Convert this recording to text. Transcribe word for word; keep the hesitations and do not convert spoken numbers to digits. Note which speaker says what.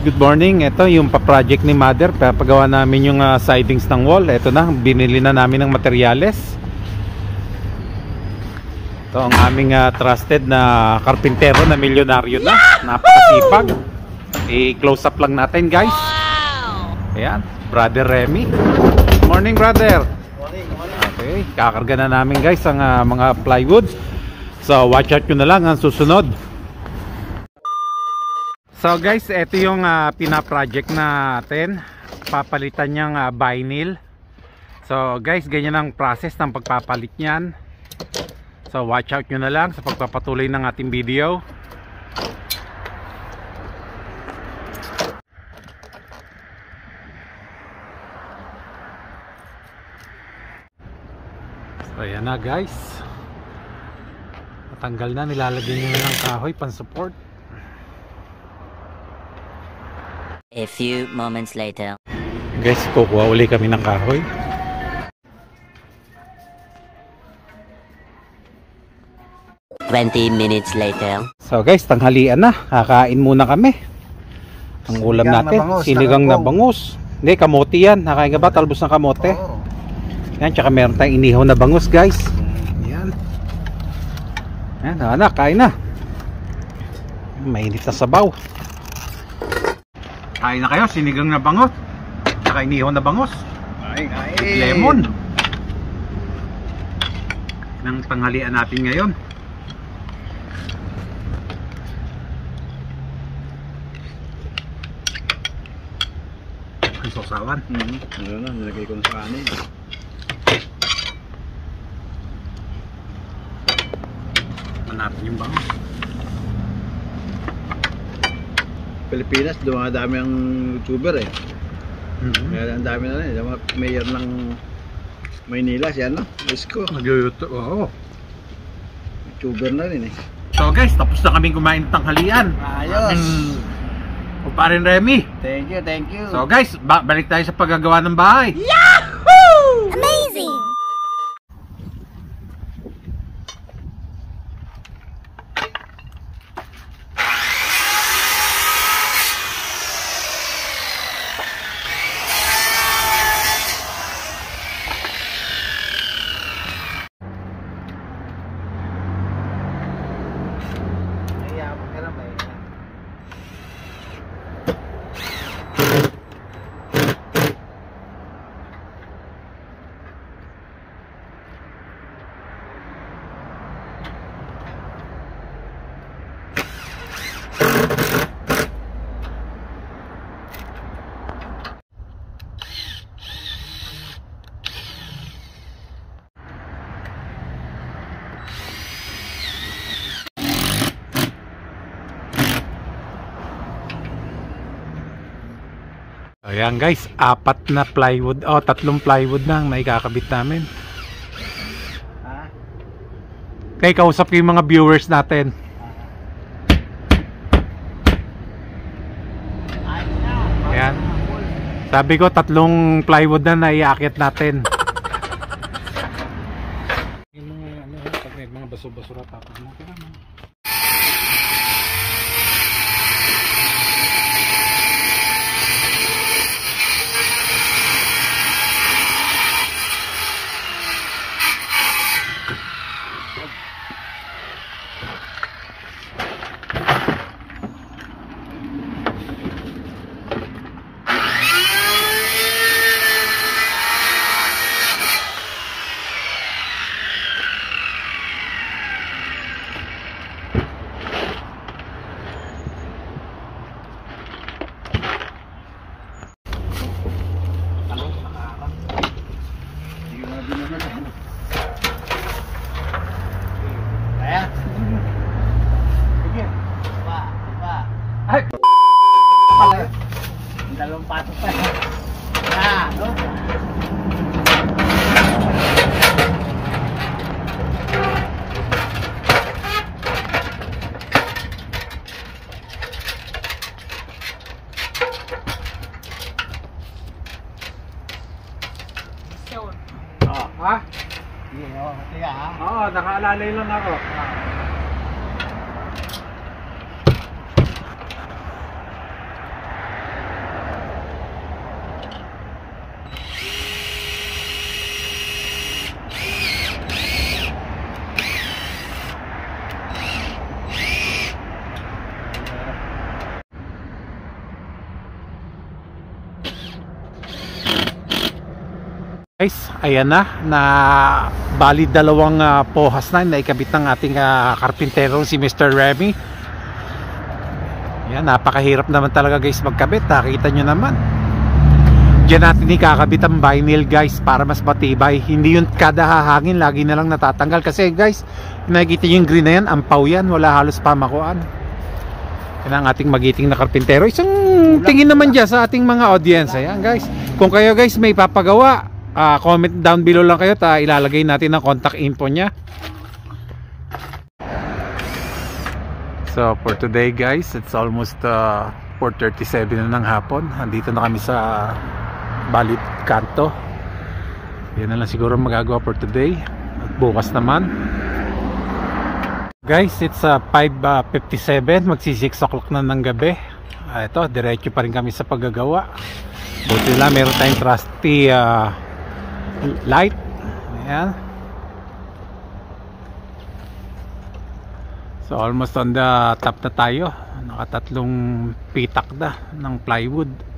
Speaker 1: good morning. Ito yung pa-project ni Mother. Papagawa namin yung uh, sidings ng wall. Ito na, binili na namin ng materyales. Ito ang aming uh, trusted na karpintero na milyonaryo na. Napakasipag. I-close up lang natin, guys. Ayan, Brother Remy. Good morning, brother.
Speaker 2: Morning, morning.
Speaker 1: Okay, kakarga na namin, guys, ang uh, mga plywood. So watch out nyo na lang ang susunod. So guys, ito yung uh, pina-project natin. Papalitan niyang uh, vinyl. So guys, ganyan ang process ng pagpapalit niyan. So watch out nyo na lang sa pagpapatuloy ng ating video. So ayan na, guys. Natanggal na, nilalagyan nyo na ng kahoy pan-support.
Speaker 3: A few moments later.
Speaker 1: Guys, kukuha uli kami ng kahoy.
Speaker 3: Twenty minutes later.
Speaker 1: So guys, tanghalian na. Kakain muna kami. Ang ulam
Speaker 2: Sinigang
Speaker 1: natin,
Speaker 2: na bangus,
Speaker 1: sinigang na
Speaker 2: nakakong.
Speaker 1: bangus. Hindi, kamote yan. Nakain ka ba? Talbos ng kamote.
Speaker 2: Oo.
Speaker 1: Yan, tsaka meron tayong inihaw na bangus, guys. Yan. Yan, anak, kain na. Mainit na sabaw. Kain na kayo, sinigang na bangus. Tsaka inihaw na bangus.
Speaker 2: Kain, kain.
Speaker 1: With lemon. Nang tanghalian natin ngayon. Ang sausawan.
Speaker 2: Hmm, ano na, nilagay ko na sa kanin.
Speaker 1: Manapin yung bangus.
Speaker 2: Pilipinas, dumadami ang YouTuber eh.
Speaker 1: Mm-hmm.
Speaker 2: Kaya ang dami na rin. Yung mga mayor ng Maynila, siya no? Isko.
Speaker 1: Nag-YouTube, oo.
Speaker 2: YouTuber na rin eh.
Speaker 1: So guys, tapos na kaming kumain ng tanghalian.
Speaker 2: Ayos!
Speaker 1: O parin Remy.
Speaker 2: Thank you, thank you.
Speaker 1: So guys, ba balik tayo sa paggagawa ng bahay.
Speaker 3: Yahoo! Amazing!
Speaker 1: Ayan guys, apat na plywood, oh tatlong plywood na ang naikakabit namin.
Speaker 2: Ha?
Speaker 1: Kaya kausap ko yung mga viewers natin. Ayan. Sabi ko tatlong plywood na naiakit natin. Yung mga ano, pag may mga baso-basura tapos mo kaya man. Ay! Pala. Dalawang pato pa. Ah, no? Oh, ha? Sige, oh, tiga ha. Oo, nakaalalay lang ako. Ah. Guys, ayan na, na bali dalawang uh, pohas na na ikabit ng ating uh, karpintero si Mister Remy. Yan, napakahirap naman talaga guys magkabit, nakita nyo naman. Diyan natin ikakabit ang vinyl guys para mas matibay. Hindi yun kada hahangin lagi na lang natatanggal kasi guys, nakikita nyo yung green na yan, ampaw yan, wala halos pamakuan. Yan ang ating magiting na karpintero. Isang tingin naman dyan sa ating mga audience. Ayan guys, kung kayo guys may papagawa, Uh, comment down below lang kayo, ta ilalagay natin ang contact info nya. So for today guys, it's almost uh, four thirty-seven na ng hapon. Andito na kami sa Balit Kanto. Yan na lang siguro magagawa for today. At bukas naman guys, it's uh, five fifty-seven, magsi six o'clock na ng gabi. uh, Ito, diretso pa rin kami sa paggagawa. Buti lang meron tayong trusty uh, light. Ayan. So almost on the top na tayo. Nakatatlong pitak na ng plywood.